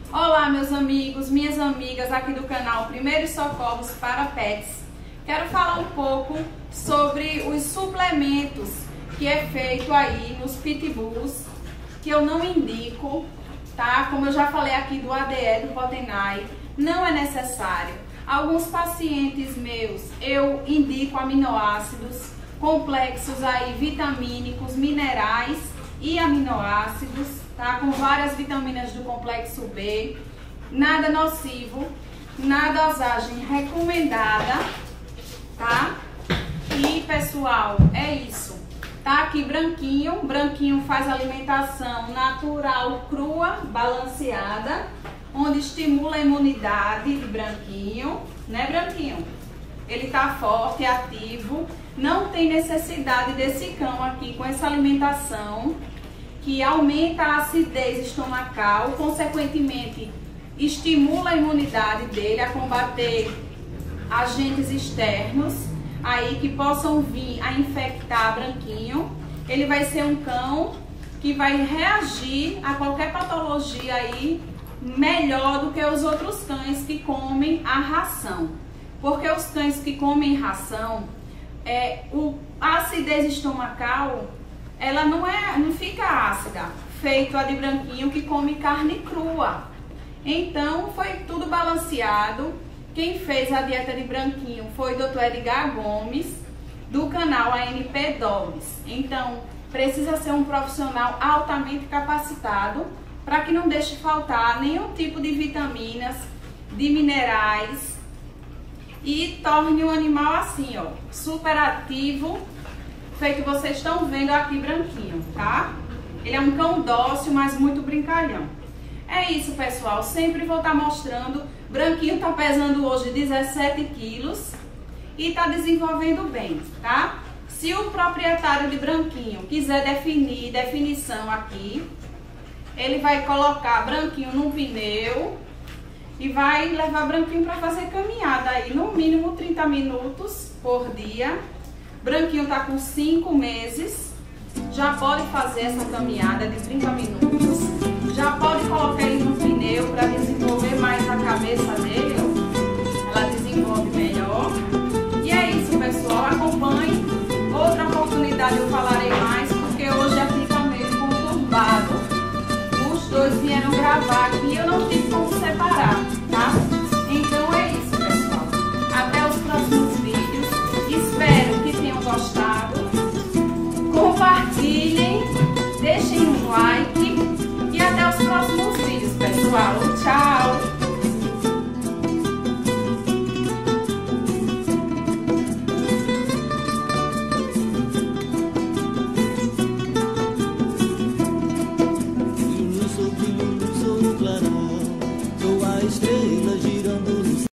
Olá, meus amigos, minhas amigas aqui do canal Primeiros Socorros para Pets. Quero falar um pouco sobre os suplementos que é feito aí nos pitbulls, que eu não indico, tá? Como eu já falei aqui do ADE, do Potenai, não é necessário. Alguns pacientes meus, eu indico aminoácidos, complexos aí vitamínicos, minerais e aminoácidos, tá? Com várias vitaminas do complexo B, nada nocivo, na dosagem recomendada, tá? E pessoal, é isso. Tá aqui branquinho, branquinho faz alimentação natural, crua, balanceada, onde estimula a imunidade de branquinho, né branquinho? Ele tá forte, ativo, não tem necessidade desse cão aqui com essa alimentação, que aumenta a acidez estomacal, consequentemente estimula a imunidade dele a combater agentes externos aí que possam vir a infectar branquinho. Ele vai ser um cão que vai reagir a qualquer patologia aí melhor do que os outros cães que comem a ração. Porque os cães que comem ração, a acidez estomacal, ela não fica ácida, feito a de branquinho que come carne crua. Então foi tudo balanceado. Quem fez a dieta de branquinho foi o Dr. Edgar Gomes, do canal ANP Dogs. Então precisa ser um profissional altamente capacitado para que não deixe faltar nenhum tipo de vitaminas, de minerais, e torne o animal assim, ó, super ativo, feito vocês estão vendo aqui branquinho, tá? Ele é um cão dócil, mas muito brincalhão. É isso, pessoal, sempre vou estar mostrando. Branquinho tá pesando hoje 17 quilos e tá desenvolvendo bem, tá? Se o proprietário de branquinho quiser definir definição aqui, ele vai colocar branquinho num pneu e vai levar branquinho para fazer caminhada aí, no mínimo 30 minutos por dia. Branquinho tá com 5 meses, já pode fazer essa caminhada de 30 minutos, já pode colocar ele no pneu para desenvolver mais a cabeça dele, ó. Ela desenvolve melhor. E é isso, pessoal, acompanhe. Outra oportunidade eu falarei mais, porque hoje aqui tá meio conturbado. Os dois vieram gravar aqui e eu não tive como separar, tá? Então é isso, pessoal. Até os próximos vídeos. Espero que tenham gostado. Compartilhem, deixem um like e até os próximos vídeos, pessoal. Tchau! Sou a estrela.